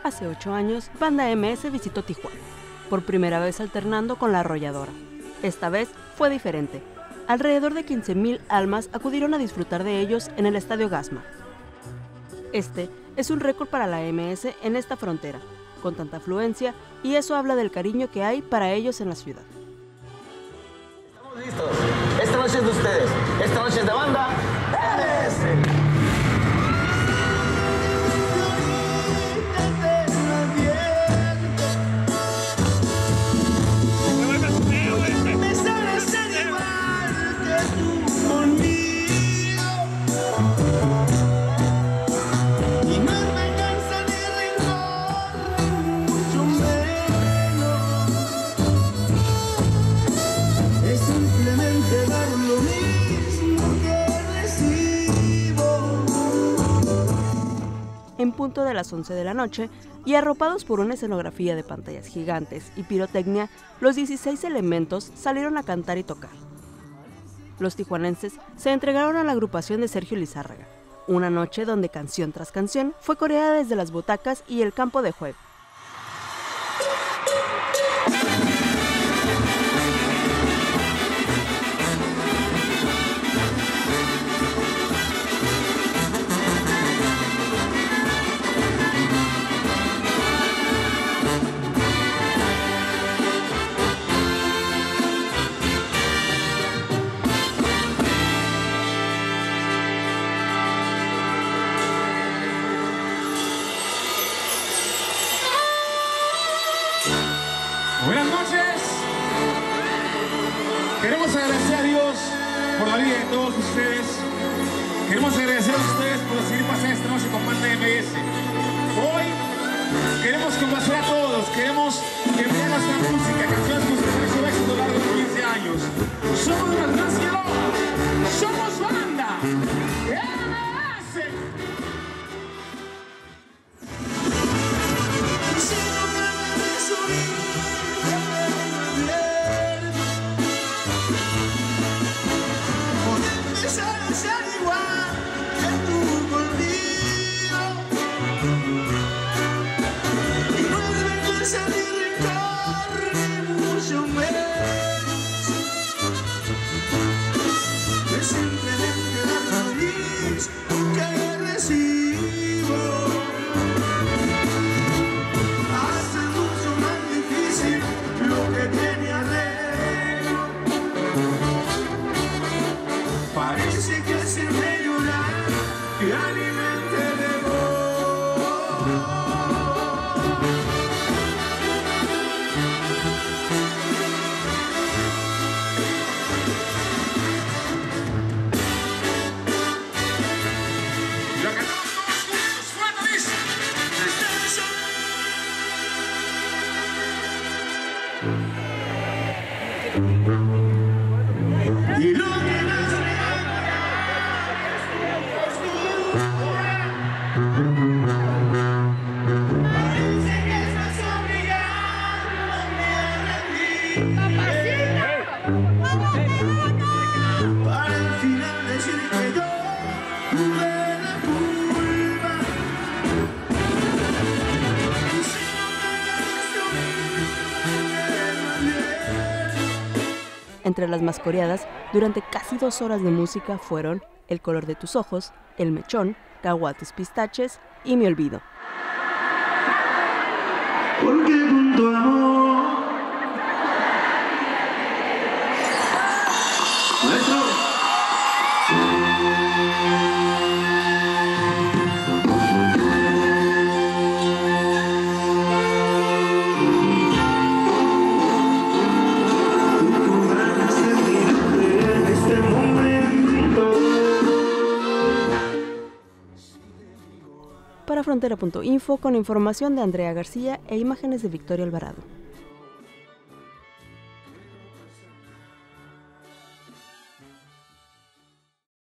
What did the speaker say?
Hace 8 años, Banda MS visitó Tijuana, por primera vez alternando con La Arrolladora. Esta vez fue diferente. Alrededor de 15,000 almas acudieron a disfrutar de ellos en el Estadio Gasma. Este es un récord para la MS en esta frontera, con tanta afluencia, y eso habla del cariño que hay para ellos en la ciudad. Estamos listos. Esta noche es de ustedes. Esta noche es de Banda MS. En punto de las 11 de la noche, y arropados por una escenografía de pantallas gigantes y pirotecnia, los 16 elementos salieron a cantar y tocar. Los tijuanenses se entregaron a la agrupación de Sergio Lizárraga, una noche donde canción tras canción fue coreada desde las butacas y el campo de juego. Buenas noches. Queremos agradecer a Dios por la vida de todos ustedes. Queremos agradecer a ustedes por decidir pasar esta noche con Banda MS. Hoy queremos complacer a todos. Queremos que vean nuestra música, canciones que ustedes han hecho éxito a lo largo de 15 años. Somos una canción. Somos Banda MS. Parece que hacerme llorar y alimente de Lo cantamos todos juntos, fuerte, dice. Y lo que para el final decir que yo tuve la culpa. Y si no me Entre las más coreadas, durante casi 2 horas de música fueron El color de tus ojos, El mechón, Caguates pistaches y Me olvido. porque con tu amor maestro podrás sentirte en este momento. Para Frontera.info, con información de Andrea García e imágenes de Victoria Alvarado.